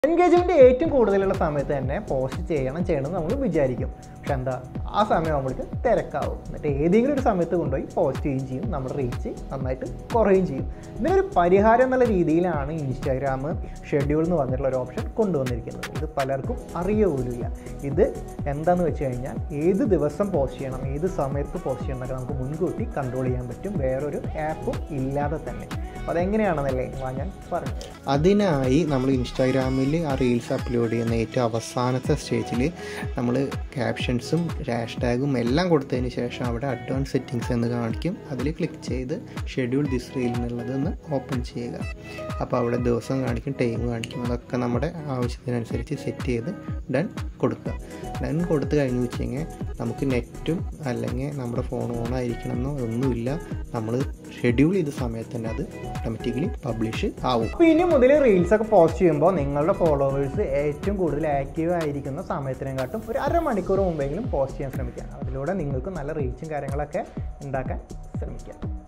Engagement ഏറ്റവും കൂടുതലുള്ള സമയത്ത് തന്നെ പോസ്റ്റ് ചെയ്യണമെന്ന് നമ്മൾ വിചാരിക്കും. പക്ഷെ എന്താ, ആ സമയമാകുമ്പോഴേക്ക് തിരക്കാവും. എന്നിട്ട് ഏതെങ്കിലും ഒരു സമയത്ത് കൊണ്ടുപോയി പോസ്റ്റ് ചെയ്യുകയും ചെയ്യും. നമ്മുടെ റീച്ച് നന്നായിട്ട് കുറയുകയും ചെയ്യും. ഇതിനൊരു പരിഹാരം എന്നുള്ള രീതിയിലാണ് ഇൻസ്റ്റാഗ്രാം ഷെഡ്യൂൾ എന്ന് പറഞ്ഞിട്ടുള്ള ഒരു ഓപ്ഷൻ കൊണ്ടുവന്നിരിക്കുന്നത്. ഇത് പലർക്കും അറിയുകയില്ല. ഇത് എന്താണെന്ന് വെച്ച് കഴിഞ്ഞാൽ ഏത് ദിവസം പോസ്റ്റ് ചെയ്യണം, ഏത് സമയത്ത് പോസ്റ്റ് ചെയ്യണം എന്നൊക്കെ നമുക്ക് മുൻകൂട്ടി കൺട്രോൾ ചെയ്യാൻ പറ്റും, വേറൊരു ആപ്പും ഇല്ലാതെ തന്നെ. അപ്പോൾ അതെങ്ങനെയാണെന്നല്ലേ ഞാൻ പറഞ്ഞു. അതിനായി നമ്മൾ ഇൻസ്റ്റാഗ്രാമിൽ ആ റീൽസ് അപ്ലോഡ് ചെയ്യുന്ന ഏറ്റവും അവസാനത്തെ സ്റ്റേജിൽ നമ്മൾ ക്യാപ്ഷൻസും ഹാഷ്ടാഗും എല്ലാം കൊടുത്തതിന് ശേഷം അവിടെ അഡ്വാൻസ് സെറ്റിങ്സ് എന്ന് കാണിക്കും. അതിൽ ക്ലിക്ക് ചെയ്ത് ഷെഡ്യൂൾ ദിസ് റീൽ എന്നുള്ളതൊന്ന് ഓപ്പൺ ചെയ്യുക. അപ്പോൾ അവിടെ ദിവസം കാണിക്കും, ടൈം കാണിക്കും. അതൊക്കെ നമ്മുടെ ആവശ്യത്തിനനുസരിച്ച് സെറ്റ് ചെയ്ത് ഡൺ കൊടുക്കുക. ഡൺ കൊടുത്തു കഴിഞ്ഞ് വെച്ച് കഴിഞ്ഞാൽ നമുക്ക് നെറ്റും അല്ലെങ്കിൽ നമ്മുടെ ഫോൺ ഓൺ ആയിരിക്കണമെന്നോ ഒന്നുമില്ല. നമ്മൾ ഷെഡ്യൂൾ ചെയ്ത സമയത്ത് തന്നെ അത് ഓട്ടോമാറ്റിക്കലി പബ്ലിഷ് ആവും. അപ്പോൾ ഇനി മുതൽ റീൽസൊക്കെ പോസ്റ്റ് ചെയ്യുമ്പോൾ നിങ്ങളുടെ ഫോളോവേഴ്സ് ഏറ്റവും കൂടുതൽ ആക്റ്റീവ് ആയിരിക്കുന്ന സമയത്തിനെക്കാട്ടും ഒരു അരമണിക്കൂർ മുമ്പെങ്കിലും പോസ്റ്റ് ചെയ്യാൻ ശ്രമിക്കുക. അതിലൂടെ നിങ്ങൾക്ക് നല്ല റീച്ചും കാര്യങ്ങളൊക്കെ ഉണ്ടാക്കാൻ ശ്രമിക്കുക.